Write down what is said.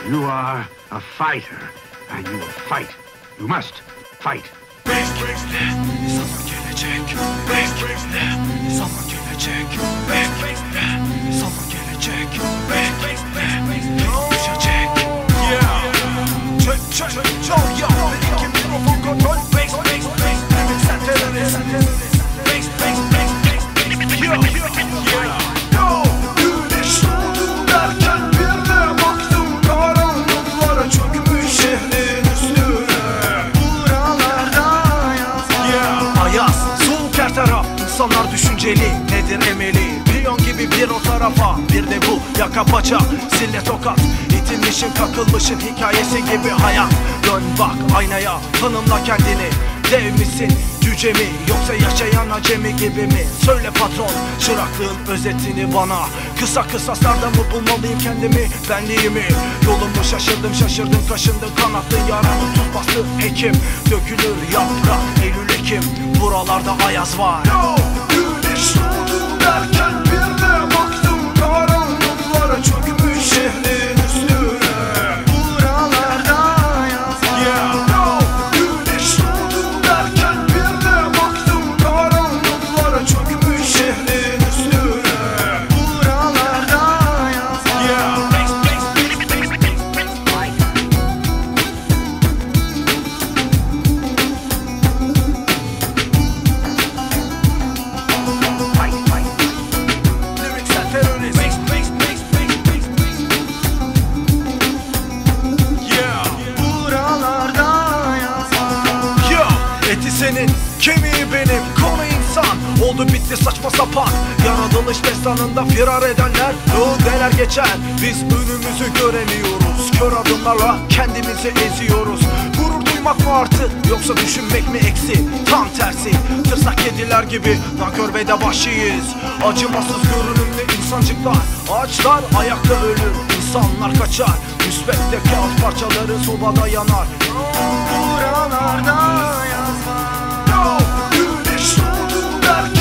You are a fighter, and you will fight. You must fight. Zaman gelecek. Zaman gelecek. Zaman gelecek. Düşecek. Check. Yo. Benim mikrofon kontrol. Sen terörist. Yo. Güneş doğdu derken bir de baktım karanlıklara çökmüş şehrin üstüne. Buralarda Ayaz, soğuk her taraf. İnsanlar düşünceli, nedir emeli? Milyon gibi bir o tarafa, bir de bu yaka paça, sille tokat. İtilmişin kakılmışın hikayesi gibi hayat. Dön bak aynaya, tanımla kendini. Dev misin, cüce mi, yoksa yaşayan acemi gibi mi? Söyle patron, çıraklığın özetini bana. Kısa sarda mı bulmalıyım kendimi, benliğimi? Yolumu şaşırdım kaşındın kanattın yaranı tuz bastı hekim. Dökülür yaprak Eylül Ekim, buralarda ayaz var. Yo, güneş doğdu derken bir de baktım karanlıklara çökmüş şehrin üstüne. Buralarda ayaz var. Yo, güneş doğdu derken bir de baktım karanlıklara çökmüş şehrin üstüne. Buralarda ayaz var. Eti senin, kemiği benim, konu insan. Oldu bitti saçma sapan yaratılış destanında firar edenler neler geçer, biz önümüzü göremiyoruz. Kör adımlarla kendimizi eziyoruz. Gurur duymak mı artı, yoksa düşünmek mi eksi? Tam tersi, tırsak kediler gibi nankör ve de vahşiyiz. Acımasız görünümlü insancıklar, ağaçlar ayakta ölür, insanlar kaçar. Müsbette kağıt parçaları sobada yanar. Buralarda yaz var. Güneş doğdu derken